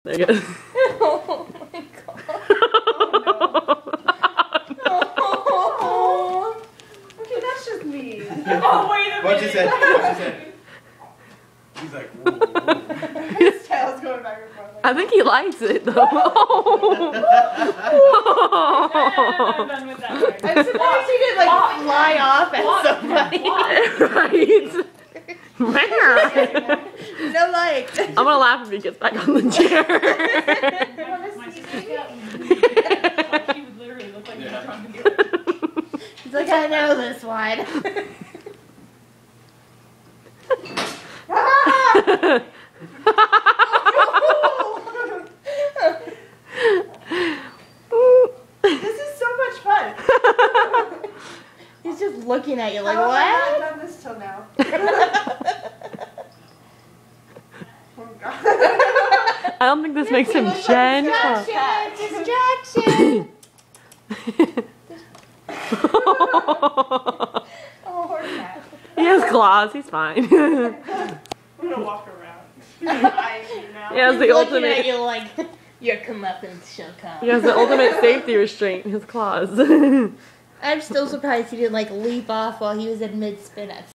There you go. Oh my god. Oh, no. Okay, that's just me. Oh, wait a minute. What'd you say? What'd you say? He's like, whoa, whoa. His tail's going back and forth. I think he likes it though. I'm surprised he didn't like fly off at somebody. Right. No like. I'm gonna laugh if he gets back on the chair. He would literally look like Yeah. he's trying to do. He's like, I know this one. This is so much fun. He's just looking at you like, How what? have I not done this till now? Oh god. I don't think this makes him gentle. Distraction! Oh, horse cat. He has claws, he's fine. I'm gonna walk around. Eyeing you now. He has the Looking at ultimate. you like, your comeuppance shall come. He has the ultimate safety restraint in his claws. I'm still surprised he didn't like leap off while he was in mid-spin at